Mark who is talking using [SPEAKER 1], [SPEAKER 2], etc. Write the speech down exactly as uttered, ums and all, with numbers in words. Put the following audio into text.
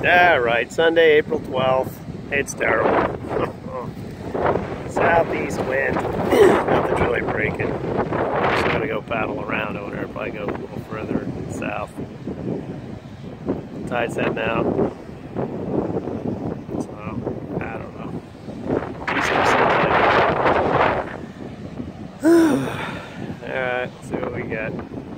[SPEAKER 1] Yeah, right. Sunday, April twelfth. It's terrible. Southeast wind. Nothing's really breaking. I'm just gonna go paddle around over there. Probably go a little further south. Tide's heading out. So, I don't know. Alright, let's see what we got.